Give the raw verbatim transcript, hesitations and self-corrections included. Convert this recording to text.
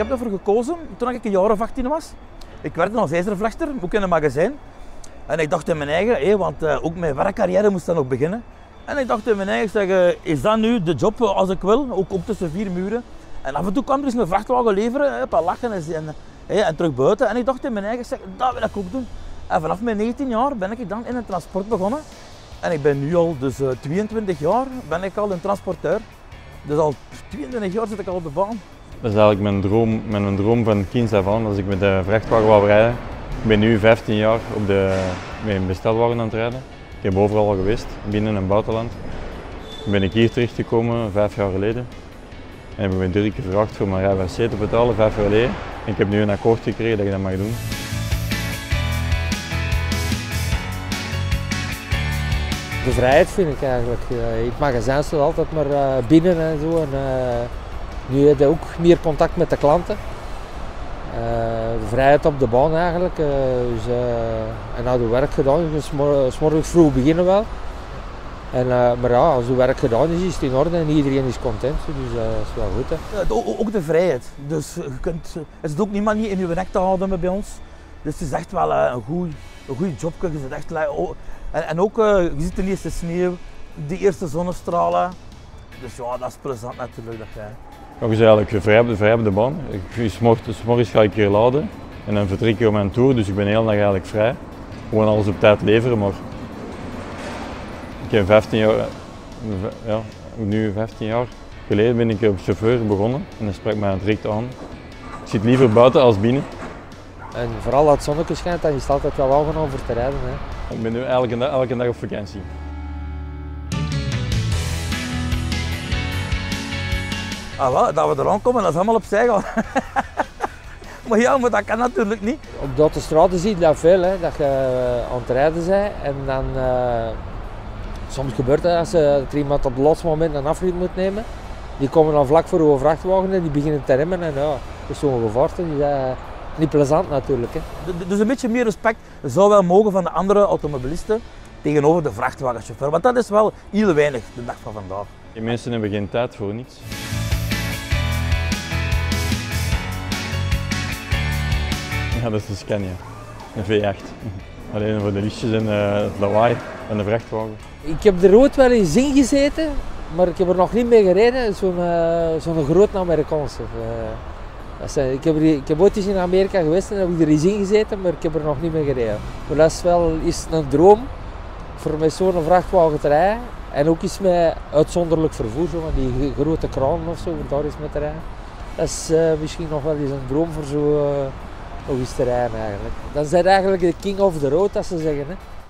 heb ervoor gekozen toen ik een jaar of achttien was. Ik werkte als ijzervlechter, ook in een magazijn. En ik dacht in mijn eigen, hé, want uh, ook mijn werkcarrière moest dan ook beginnen. En ik dacht in mijn eigen, zeg, uh, is dat nu de job als ik wil? Ook op tussen vier muren. En af en toe kwam er eens een vrachtwagen leveren, een paar lachen en, en, uh, en terug buiten. En ik dacht in mijn eigen, zeg, dat wil ik ook doen. En vanaf mijn negentien jaar ben ik dan in het transport begonnen. En ik ben nu al, dus uh, tweeëntwintig jaar, ben ik al een transporteur. Dus al tweeëntwintig jaar zit ik al op de baan. Dat is eigenlijk mijn droom, mijn droom van kinds af aan, als ik met de vrachtwagen wou rijden. Ik ben nu vijftien jaar op de, met een bestelwagen aan het rijden. Ik heb overal al geweest, binnen- en buitenland. Toen ben ik hier terechtgekomen, vijf jaar geleden. En heb ik me drie keer gevraagd voor mijn rijbewijs C te betalen, vijf jaar geleden. En ik heb nu een akkoord gekregen dat ik dat mag doen. De vrijheid vind ik eigenlijk. In het magazijn staat altijd maar binnen en zo. En, uh, nu heb je ook meer contact met de klanten. Uh, de vrijheid op de baan eigenlijk. Uh, dus, uh, en nou, de werk gedaan. Dus 's morgens vroeg beginnen wel. En, uh, maar ja, als het werk gedaan is, is het in orde en iedereen is content. Dus uh, dat is wel goed. Hè. Ja, ook de vrijheid. Dus je kunt, het is ook niemand niet in je nek te houden bij ons. Dus het is echt wel uh, een goed een goede job. Je zit echt, oh, en, en ook, uh, je ziet de eerste sneeuw, de eerste zonnestralen. Dus ja, dat is plezant natuurlijk. Dat jij. Ja, je is eigenlijk vrij op de, vrij op de baan. S morgens ga ik hier laden en dan vertrek ik op mijn tour, dus ik ben de hele dag eigenlijk vrij. Gewoon alles op tijd leveren, maar ik heb vijftien jaar, ja, nu vijftien jaar geleden ben ik op chauffeur begonnen en dat sprak mij direct aan. Ik zit liever buiten als binnen. En vooral als het zonnetje schijnt, dan is het altijd wel aangenaam voor te rijden. Hè. Ik ben nu elke dag, elke dag op vakantie. Ah, wel, dat we eraan komen, dat is allemaal opzij gaan. Maar ja, maar dat kan natuurlijk niet. Op de autostrade zie je dat veel, hè, dat je aan het rijden bent en dan uh, soms gebeurt het als er iemand op het laatste moment een afrit moet nemen. Die komen dan vlak voor uw vrachtwagen en die beginnen te remmen en ja, dat is zo'n gevaar. Dus dat is niet plezant natuurlijk. Hè. Dus een beetje meer respect zou wel mogen van de andere automobilisten tegenover de vrachtwagenchauffeur, want dat is wel heel weinig de dag van vandaag. Die mensen hebben geen tijd voor niets. Ja, dat is de Scania, een V acht. Alleen voor de lichtjes en uh, het lawaai van de vrachtwagen. Ik heb er ooit wel eens in gezeten, maar ik heb er nog niet mee gereden. Zo'n uh, zo'n groot Amerikaanse. Uh, zijn, ik, heb er, ik heb ooit eens in Amerika geweest en heb ik er eens in gezeten, maar ik heb er nog niet mee gereden. Maar dat is wel is een droom voor met zo'n vrachtwagen te rijden. En ook eens met uitzonderlijk vervoer, zo, die grote kranen of zo, voor daar eens mee te rijden. Dat is uh, misschien nog wel eens een droom voor zo. Uh, nog eens te rijden eigenlijk. Dan zijn eigenlijk de king of the road, dat ze zeggen. Hè.